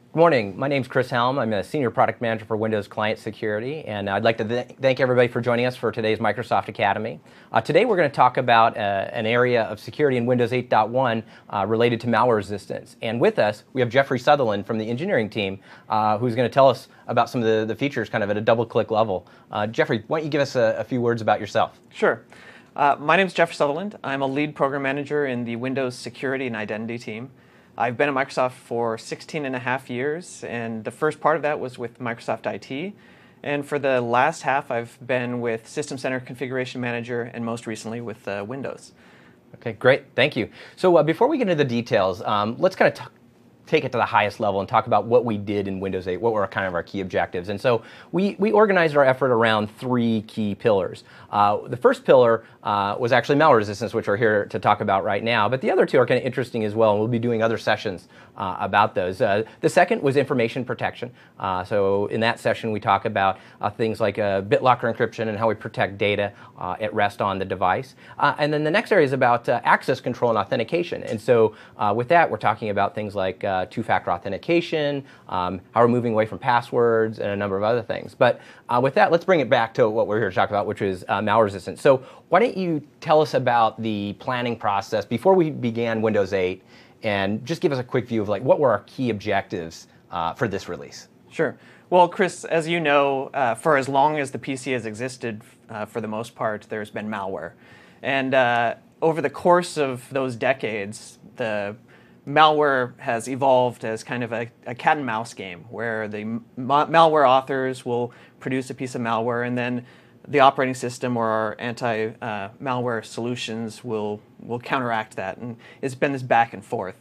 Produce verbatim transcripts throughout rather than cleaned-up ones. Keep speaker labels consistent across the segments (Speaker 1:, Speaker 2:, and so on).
Speaker 1: Good morning. My name is Chris Helm. I'm a Senior Product Manager for Windows Client Security, and I'd like to th thank everybody for joining us for today's Microsoft Academy. Uh, today we're going to talk about uh, an area of security in Windows eight point one uh, related to malware resistance. And with us, we have Jeffrey Sutherland from the engineering team, uh, who's going to tell us about some of the, the features kind of at a double-click level. Uh, Jeffrey, why don't you give us a, a few words about yourself?
Speaker 2: Sure. Uh, my name is Jeffrey Sutherland. I'm a lead program manager in the Windows Security and Identity team. I've been at Microsoft for sixteen and a half years, and the first part of that was with Microsoft I T. And for the last half, I've been with System Center Configuration Manager, and most recently with uh, Windows.
Speaker 1: Okay, great. Thank you. So uh, before we get into the details, um, let's kind of take it to the highest level and talk about what we did in Windows eight, what were kind of our key objectives. And so we, we organized our effort around three key pillars. Uh, the first pillar uh, was actually malware resistance, which we're here to talk about right now, but the other two are kind of interesting as well, and we'll be doing other sessions uh, about those. Uh, the second was information protection. Uh, so in that session we talk about uh, things like uh, BitLocker encryption and how we protect data uh, at rest on the device. Uh, and then the next area is about uh, access control and authentication. And so uh, with that we're talking about things like uh, two-factor authentication, um, how we're moving away from passwords, and a number of other things. But uh, with that, let's bring it back to what we're here to talk about, which is uh, malware resistance. So why don't you tell us about the planning process before we began Windows eight, and just give us a quick view of like what were our key objectives uh, for this release?
Speaker 2: Sure. Well, Chris, as you know, uh, for as long as the P C has existed, uh, for the most part, there's been malware. And uh, over the course of those decades, the malware has evolved as kind of a, a cat and mouse game where the ma malware authors will produce a piece of malware, and then the operating system or our anti-malware uh, solutions will, will counteract that. And it's been this back and forth.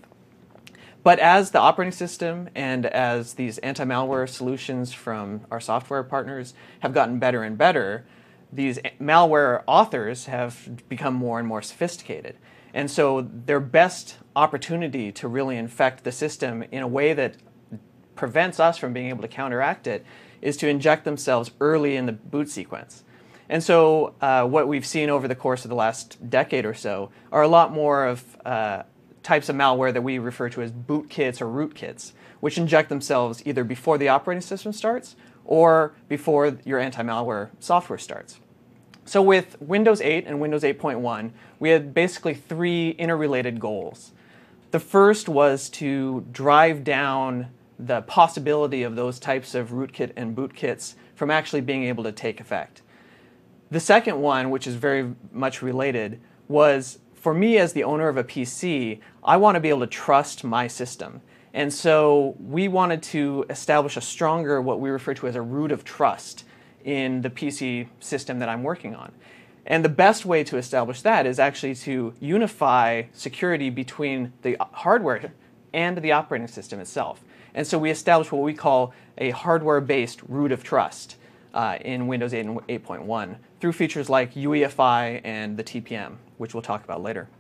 Speaker 2: But as the operating system and as these anti-malware solutions from our software partners have gotten better and better, these malware authors have become more and more sophisticated. And so their best opportunity to really infect the system in a way that prevents us from being able to counteract it is to inject themselves early in the boot sequence. And so uh, what we've seen over the course of the last decade or so are a lot more of uh, types of malware that we refer to as bootkits or rootkits, which inject themselves either before the operating system starts or before your anti-malware software starts. So with Windows eight and Windows eight point one, we had basically three interrelated goals. The first was to drive down the possibility of those types of rootkit and bootkits from actually being able to take effect. The second one, which is very much related, was for me as the owner of a P C, I want to be able to trust my system. And so we wanted to establish a stronger, what we refer to as a root of trust in the P C system that I'm working on. And the best way to establish that is actually to unify security between the hardware and the operating system itself. And so we established what we call a hardware-based root of trust uh, in Windows eight and eight point one through features like U E F I and the T P M, which we'll talk about later.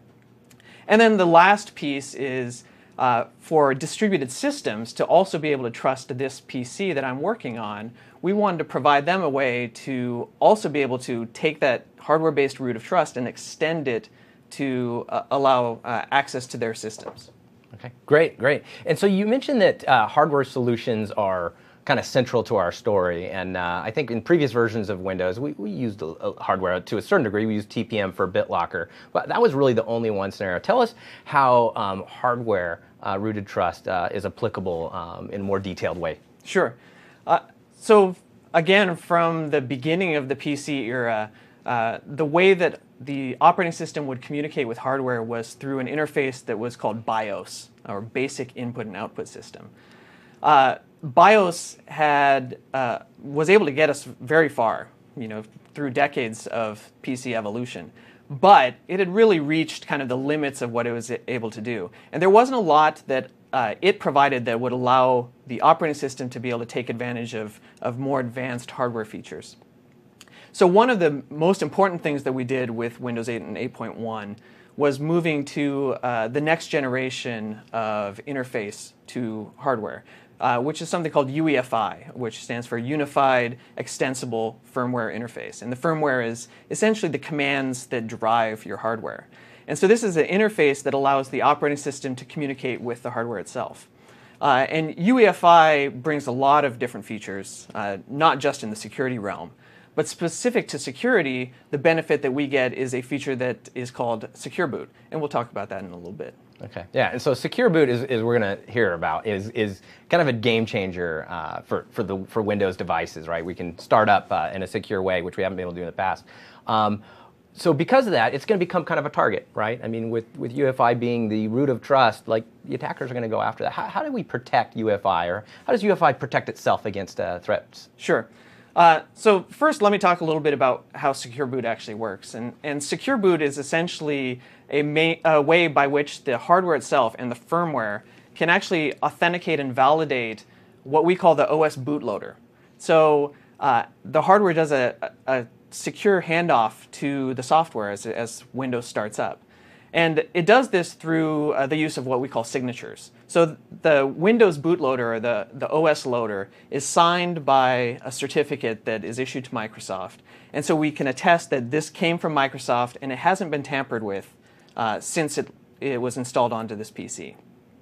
Speaker 2: And then the last piece is uh, for distributed systems to also be able to trust this P C that I'm working on. We wanted to provide them a way to also be able to take that hardware-based root of trust and extend it to uh, allow uh, access to their systems.
Speaker 1: Okay, great, great. And so you mentioned that uh, hardware solutions are kind of central to our story, and uh, I think in previous versions of Windows we, we used uh, hardware to a certain degree. We used T P M for BitLocker, but that was really the only one scenario. Tell us how um, hardware uh, rooted trust uh, is applicable um, in a more detailed way.
Speaker 2: Sure. Uh, so again, from the beginning of the P C era, uh, the way that the operating system would communicate with hardware was through an interface that was called BIOS, or Basic Input and Output System. Uh, BIOS had, uh, was able to get us very far, you know, through decades of P C evolution. But it had really reached kind of the limits of what it was able to do. And there wasn't a lot that uh, it provided that would allow the operating system to be able to take advantage of, of more advanced hardware features. So one of the most important things that we did with Windows eight and eight point one was moving to uh, the next generation of interface to hardware, uh, which is something called U E F I, which stands for Unified Extensible Firmware Interface. And the firmware is essentially the commands that drive your hardware. And so this is an interface that allows the operating system to communicate with the hardware itself. Uh, and U E F I brings a lot of different features, uh, not just in the security realm. But specific to security, the benefit that we get is a feature that is called Secure Boot. And we'll talk about that in a little bit.
Speaker 1: Okay. Yeah. And so Secure Boot is, is we're going to hear about is is kind of a game changer uh, for for the for Windows devices, right? We can start up uh, in a secure way, which we haven't been able to do in the past. Um, so because of that, it's going to become kind of a target, right? I mean, with with U E F I being the root of trust, like the attackers are going to go after that. How, how do we protect U E F I, or how does U E F I protect itself against uh, threats?
Speaker 2: Sure. Uh, so first, let me talk a little bit about how Secure Boot actually works. And, and Secure Boot is essentially a, ma a way by which the hardware itself and the firmware can actually authenticate and validate what we call the O S bootloader. So uh, the hardware does a, a secure handoff to the software as, as Windows starts up. And it does this through uh, the use of what we call signatures. So the Windows bootloader, or the, the O S loader, is signed by a certificate that is issued to Microsoft. And so we can attest that this came from Microsoft and it hasn't been tampered with uh, since it, it was installed onto this P C.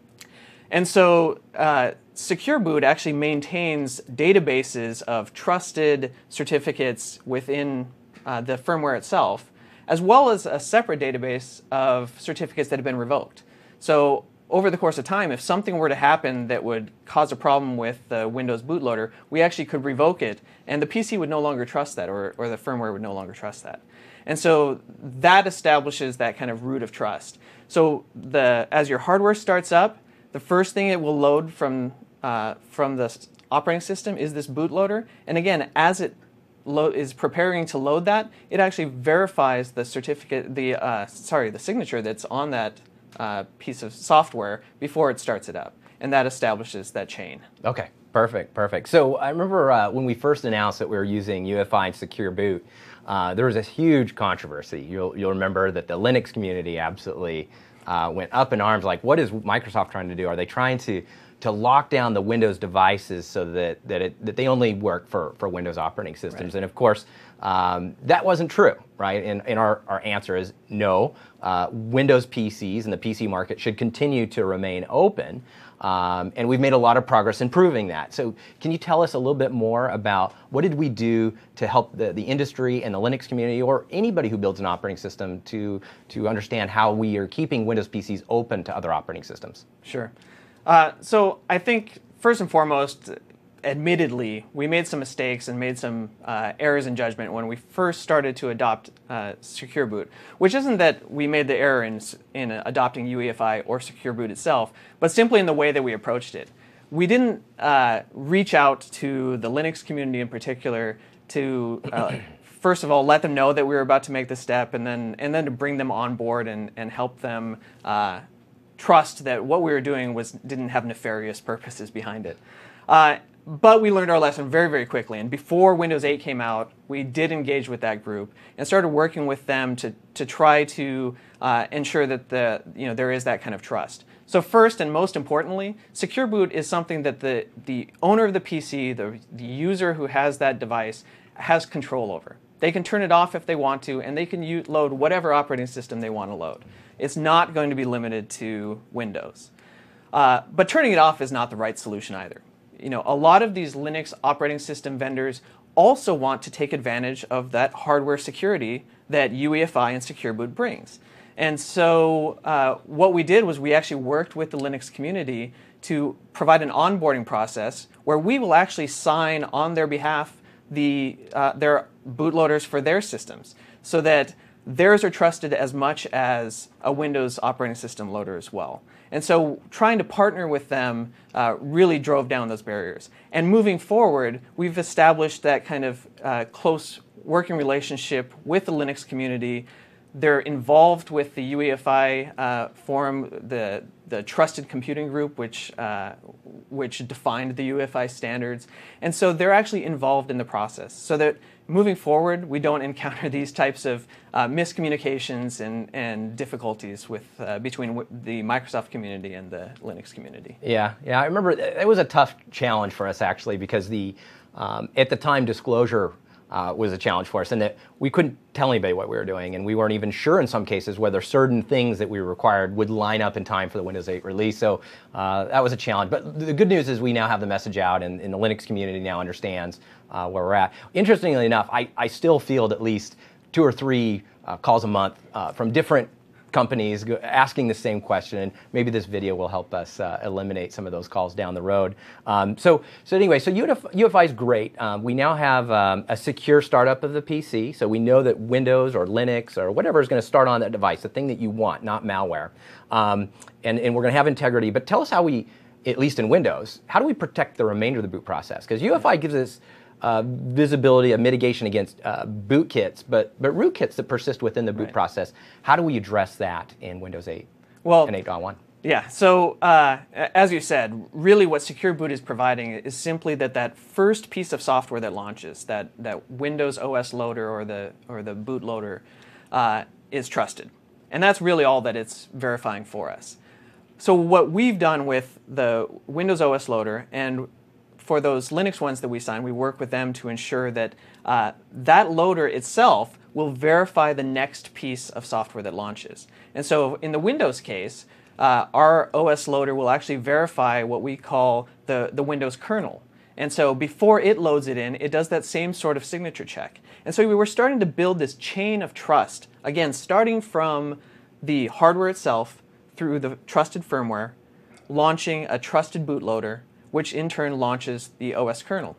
Speaker 2: And so uh, Secure Boot actually maintains databases of trusted certificates within uh, the firmware itself, as well as a separate database of certificates that have been revoked. So over the course of time, if something were to happen that would cause a problem with the Windows bootloader, we actually could revoke it, and the P C would no longer trust that, or, or the firmware would no longer trust that. And so that establishes that kind of root of trust. So the, as your hardware starts up, the first thing it will load from, uh, from the operating system is this bootloader. And again, as it is preparing to load that, it actually verifies the certificate, the uh, sorry, the signature that's on that uh, piece of software before it starts it up, and that establishes that chain.
Speaker 1: Okay, perfect, perfect. So I remember uh, when we first announced that we were using U E F I and Secure Boot, uh, there was a huge controversy. You'll you'll remember that the Linux community absolutely uh, went up in arms. Like, what is Microsoft trying to do? Are they trying to to lock down the Windows devices so that that, it, that they only work for, for Windows operating systems? Right. And of course, um, that wasn't true, right? And, and our, our answer is no. Uh, Windows P Cs and the P C market should continue to remain open. Um, and we've made a lot of progress in proving that. So can you tell us a little bit more about what did we do to help the, the industry and the Linux community, or anybody who builds an operating system, to, to understand how we are keeping Windows P Cs open to other operating systems?
Speaker 2: Sure. Uh, so I think, first and foremost, admittedly, we made some mistakes and made some uh, errors in judgment when we first started to adopt uh, Secure Boot, which isn't that we made the error in, in adopting U E F I or Secure Boot itself, but simply in the way that we approached it. We didn't uh, reach out to the Linux community in particular to, uh, first of all, let them know that we were about to make this step, and then, and then to bring them on board and, and help them uh, trust that what we were doing was didn't have nefarious purposes behind it. Uh, but we learned our lesson very, very quickly. And before Windows eight came out, we did engage with that group and started working with them to, to try to uh, ensure that the, you know, there is that kind of trust. So first and most importantly, Secure Boot is something that the, the owner of the P C, the, the user who has that device, has control over. They can turn it off if they want to, and they can u load whatever operating system they want to load. It's not going to be limited to Windows. Uh, but turning it off is not the right solution either. You know, a lot of these Linux operating system vendors also want to take advantage of that hardware security that U E F I and Secure Boot brings. And so uh, what we did was we actually worked with the Linux community to provide an onboarding process where we will actually sign on their behalf the, uh, their bootloaders for their systems, so that theirs are trusted as much as a Windows operating system loader as well. And so trying to partner with them uh, really drove down those barriers. And moving forward, we've established that kind of uh, close working relationship with the Linux community. They're involved with the U E F I uh, forum, the, the Trusted Computing Group, which, uh, which defined the U E F I standards. And so they're actually involved in the process, so that moving forward, we don't encounter these types of uh, miscommunications and, and difficulties with, uh, between w the Microsoft community and the Linux community.
Speaker 1: Yeah, yeah, I remember it was a tough challenge for us, actually, because the, um, at the time, disclosure uh, was a challenge for us, and that we couldn't tell anybody what we were doing, and we weren't even sure in some cases whether certain things that we required would line up in time for the Windows eight release. So uh, that was a challenge. But the good news is we now have the message out, and, and the Linux community now understands uh, where we're at. Interestingly enough, I, I still field at least two or three uh, calls a month uh, from different companies asking the same question, and maybe this video will help us uh, eliminate some of those calls down the road. Um, so, so anyway, so U F I is great. Um, we now have um, a secure startup of the P C, so we know that Windows or Linux or whatever is going to start on that device, the thing that you want, not malware. Um, and, and we're going to have integrity. But tell us how we, at least in Windows, how do we protect the remainder of the boot process? Because U F I gives us Uh, visibility of mitigation against uh, boot kits, but but rootkits that persist within the boot
Speaker 2: right.
Speaker 1: process. How do we address that in Windows eight
Speaker 2: well,
Speaker 1: and eight point one?
Speaker 2: Yeah, so uh, as you said, really what Secure Boot is providing is simply that that first piece of software that launches, that, that Windows O S loader or the, or the bootloader, uh, is trusted. And that's really all that it's verifying for us. So what we've done with the Windows O S loader, and for those Linux ones that we sign, we work with them to ensure that uh, that loader itself will verify the next piece of software that launches. And so in the Windows case, uh, our O S loader will actually verify what we call the, the Windows kernel. And so before it loads it in, it does that same sort of signature check. And so we were starting to build this chain of trust, again, starting from the hardware itself through the trusted firmware, launching a trusted bootloader, which in turn launches the O S kernel.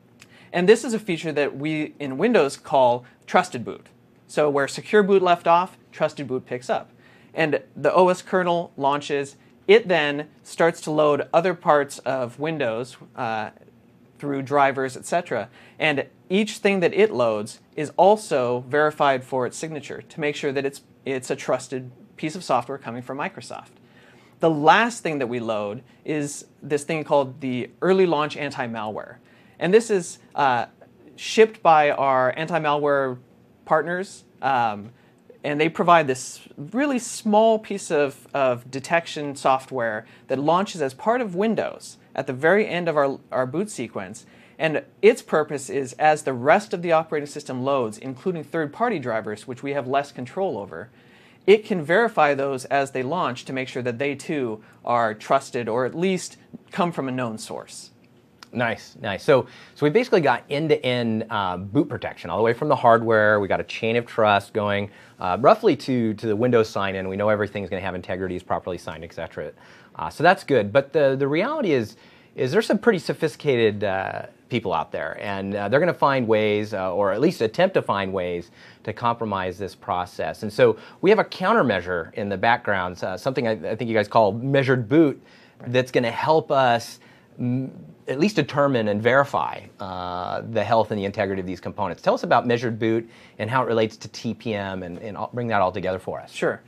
Speaker 2: And this is a feature that we in Windows call trusted boot. So where secure boot left off, trusted boot picks up. And the O S kernel launches. It then starts to load other parts of Windows uh, through drivers, et cetera. And each thing that it loads is also verified for its signature to make sure that it's, it's a trusted piece of software coming from Microsoft. The last thing that we load is this thing called the early launch anti-malware. And this is uh, shipped by our anti-malware partners. Um, and they provide this really small piece of, of detection software that launches as part of Windows at the very end of our, our boot sequence. And its purpose is as the rest of the operating system loads, including third-party drivers, which we have less control over, it can verify those as they launch to make sure that they too are trusted or at least come from a known source.
Speaker 1: Nice, nice. So, so we basically got end-to-end uh, boot protection all the way from the hardware. We got a chain of trust going uh, roughly to, to the Windows sign-in. We know everything's going to have integrity, is properly signed, et cetera. Uh, so that's good. But the, the reality is, is there's some pretty sophisticated uh, people out there, and uh, they're going to find ways, uh, or at least attempt to find ways, to compromise this process. And so we have a countermeasure in the background, uh, something I, I think you guys call measured boot, right, that's going to help us m at least determine and verify uh, the health and the integrity of these components. Tell us about measured boot and how it relates to T P M, and, and bring that all together for us.
Speaker 2: Sure.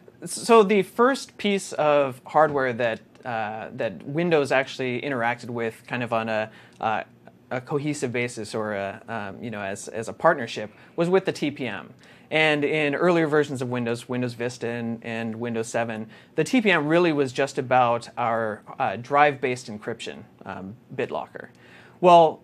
Speaker 2: So the first piece of hardware that uh, that Windows actually interacted with, kind of on a uh, a cohesive basis, or a, um, you know, as as a partnership, was with the T P M. And in earlier versions of Windows, Windows Vista and, and Windows seven, the T P M really was just about our uh, drive-based encryption, um, BitLocker. Well,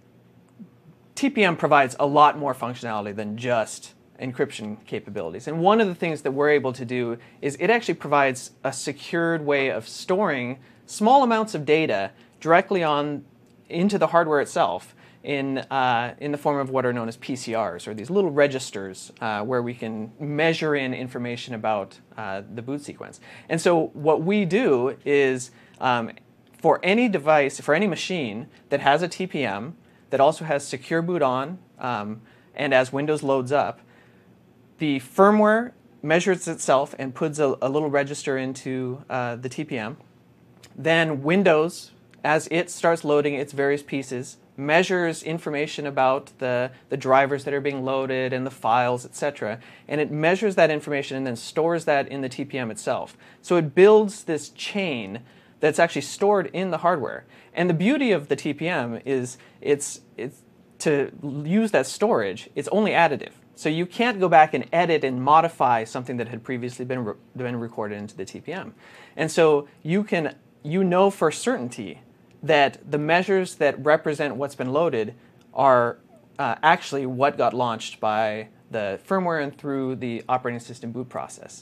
Speaker 2: T P M provides a lot more functionality than just encryption capabilities. And one of the things that we're able to do is it actually provides a secured way of storing small amounts of data directly on into the hardware itself in, uh, in the form of what are known as P C Rs, or these little registers uh, where we can measure in information about uh, the boot sequence. And so what we do is um, for any device, for any machine that has a T P M, that also has secure boot on, um, and as Windows loads up, the firmware measures itself and puts a, a little register into uh, the T P M. Then Windows, as it starts loading its various pieces, measures information about the, the drivers that are being loaded and the files, et cetera. And it measures that information and then stores that in the T P M itself. So it builds this chain that's actually stored in the hardware. And the beauty of the T P M is it's, it's to use that storage, it's only additive. So you can't go back and edit and modify something that had previously been, re been recorded into the T P M. And so you can, you know for certainty that the measures that represent what's been loaded are uh, actually what got launched by the firmware and through the operating system boot process.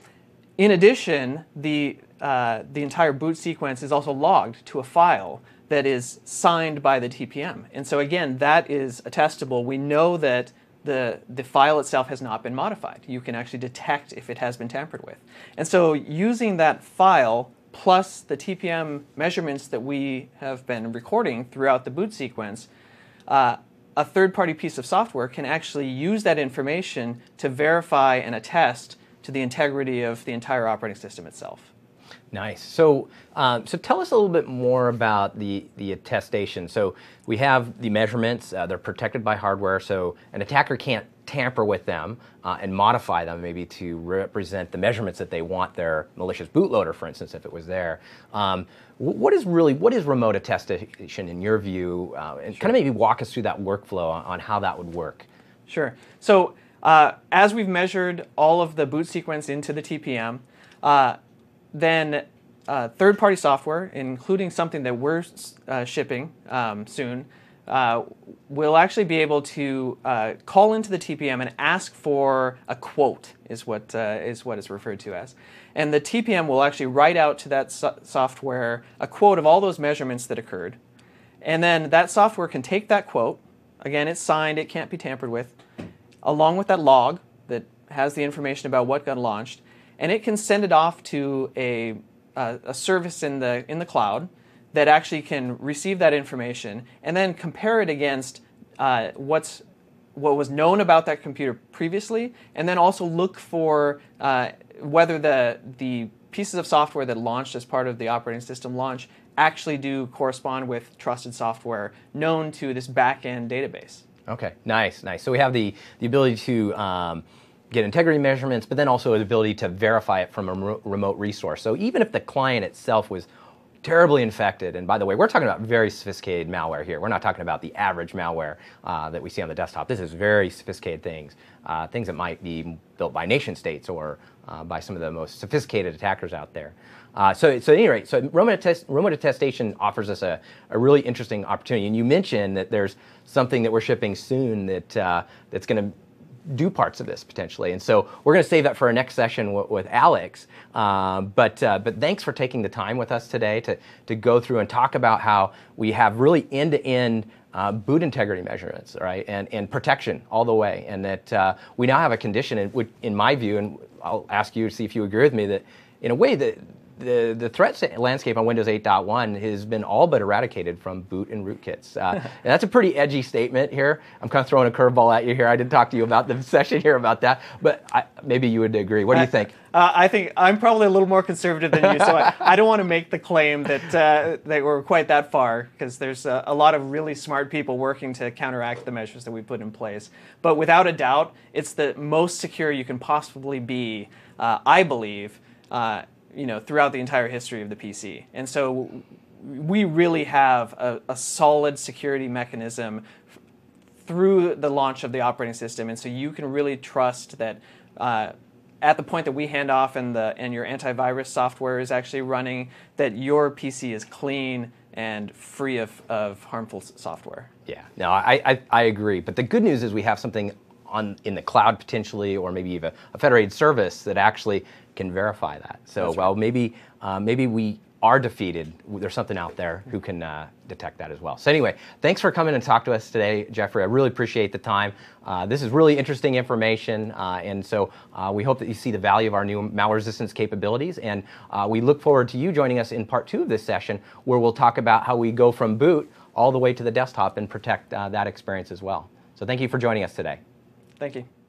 Speaker 2: In addition, the, uh, the entire boot sequence is also logged to a file that is signed by the T P M. And so again, that is attestable. We know that the, the file itself has not been modified. You can actually detect if it has been tampered with. And so using that file plus the T P M measurements that we have been recording throughout the boot sequence, uh, a third-party piece of software can actually use that information to verify and attest to the integrity of the entire operating system itself.
Speaker 1: Nice. So, um, so tell us a little bit more about the, the attestation. So we have the measurements. Uh, they're protected by hardware, so an attacker can't tamper with them uh, and modify them maybe to represent the measurements that they want their malicious bootloader, for instance, if it was there. Um, what is really, what is remote attestation in your view? Uh, and
Speaker 2: Sure.
Speaker 1: kind of maybe walk us through that workflow on, on how that would work.
Speaker 2: Sure. So uh, as we've measured all of the boot sequence into the T P M, uh, then uh, third-party software, including something that we're uh, shipping um, soon, uh, will actually be able to uh, call into the T P M and ask for a quote, is what uh, is what it's referred to as. And the T P M will actually write out to that so software a quote of all those measurements that occurred. And then that software can take that quote, again, it's signed, it can't be tampered with, along with that log that has the information about what got launched, and it can send it off to a, uh, a service in the, in the cloud that actually can receive that information and then compare it against uh, what's, what was known about that computer previously, and then also look for uh, whether the, the pieces of software that launched as part of the operating system launch actually do correspond with trusted software known to this back-end database.
Speaker 1: Okay, nice, nice. So we have the, the ability to um, get integrity measurements, but then also the ability to verify it from a re remote resource. So even if the client itself was terribly infected, and by the way, we're talking about very sophisticated malware here. We're not talking about the average malware uh, that we see on the desktop. This is very sophisticated things, uh, things that might be built by nation states or uh, by some of the most sophisticated attackers out there. Uh, so, so at any rate, so remote, attest, remote attestation offers us a, a really interesting opportunity. And you mentioned that there's something that we're shipping soon that uh, that's going to do parts of this potentially, and so we're going to save that for our next session with, with Alex. Uh, but uh, but thanks for taking the time with us today to to go through and talk about how we have really end-to-end uh, boot integrity measurements, right, and and protection all the way, and that uh, we now have a condition, in, in my view, and I'll ask you to see if you agree with me, that in a way that The, the threat landscape on Windows eight point one has been all but eradicated from boot and rootkits. Uh, and that's a pretty edgy statement here. I'm kind of throwing a curveball at you here. I didn't talk to you about the session here about that, but I, maybe you would agree. What do you think?
Speaker 2: Uh, I think I'm probably a little more conservative than you, so I, I don't want to make the claim that, uh, that we're quite that far, because there's a, a lot of really smart people working to counteract the measures that we put in place. But without a doubt, it's the most secure you can possibly be, uh, I believe, uh, you know, throughout the entire history of the P C. And so we really have a, a solid security mechanism through the launch of the operating system. And so you can really trust that uh, at the point that we hand off and, the, and your antivirus software is actually running, that your P C is clean and free of, of harmful software.
Speaker 1: Yeah, no, I, I, I agree. But the good news is we have something on in the cloud potentially, or maybe even a federated service that actually can verify that. So,
Speaker 2: That's
Speaker 1: well,
Speaker 2: right.
Speaker 1: maybe uh, maybe we are defeated. There's something out there who can uh, detect that as well. So anyway, thanks for coming and talk to us today, Jeffrey. I really appreciate the time. Uh, this is really interesting information, uh, and so uh, we hope that you see the value of our new malware resistance capabilities, and uh, we look forward to you joining us in part two of this session, where we'll talk about how we go from boot all the way to the desktop and protect uh, that experience as well. So thank you for joining us today.
Speaker 2: Thank you.